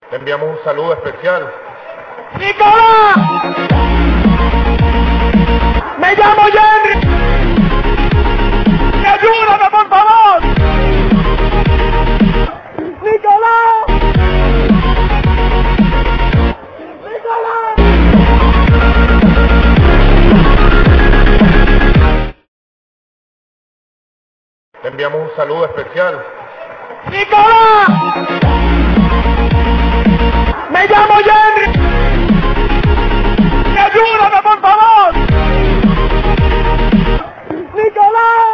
Te enviamos un saludo especial. ¡Nicolás! ¡Me llamo Henry! ¡Ayúdame, por favor! ¡Nicolás! ¡Nicolás! Te enviamos un saludo especial. ¡Nicolás! ¡Me llamo Henry! ¡Ayúdame, por favor! ¡Nicolás!